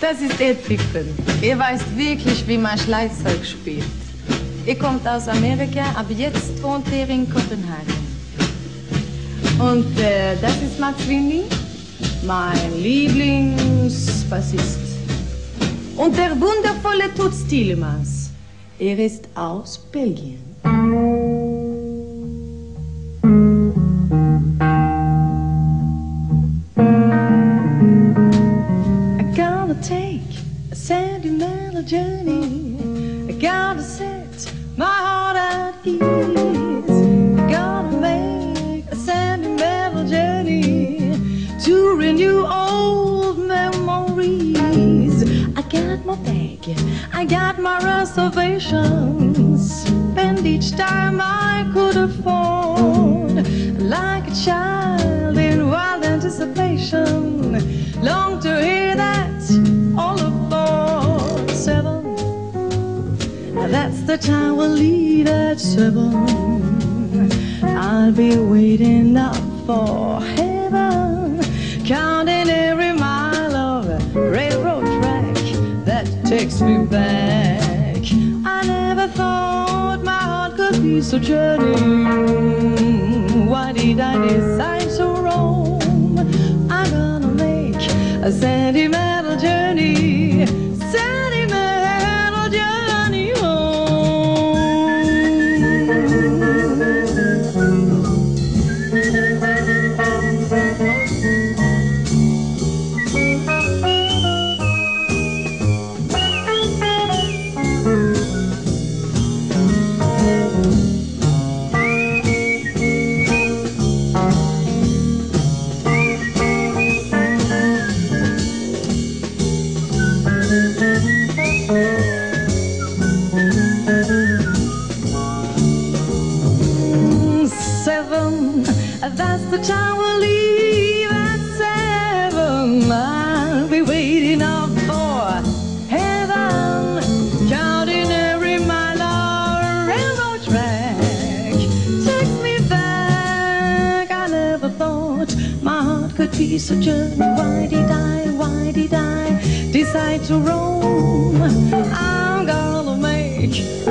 Das ist der Pippen. Ihr weißt wirklich, wie man Schlagzeug spielt. Ihr kommt aus Amerika, aber jetzt wohnt ihr in Kopenhagen. Und das ist Max Windy, mein Lieblingsbassist. Und der wundervolle TOOTS THIELEMANS. Er ist aus Belgien. Take a sentimental journey. I gotta set my heart at ease. I gotta make a sentimental journey to renew old memories. I got my bag, I got my reservations, spend each time I could afford, like a child in wild anticipation, long to hear that all aboard 7. That's the time we'll leave at 7. I'll be waiting up for heaven, counting every mile of railroad track that takes me back. I never thought my heart could be so journey. Why did I decide to roam? I'm gonna make a sentimental journey, sentimental journey home. 7, that's the time we'll leave at 7. I'll be waiting up for heaven, counting every mile of railroad track takes me back. I never thought my heart could be so journey. Why did I decide to roam? I'm gonna make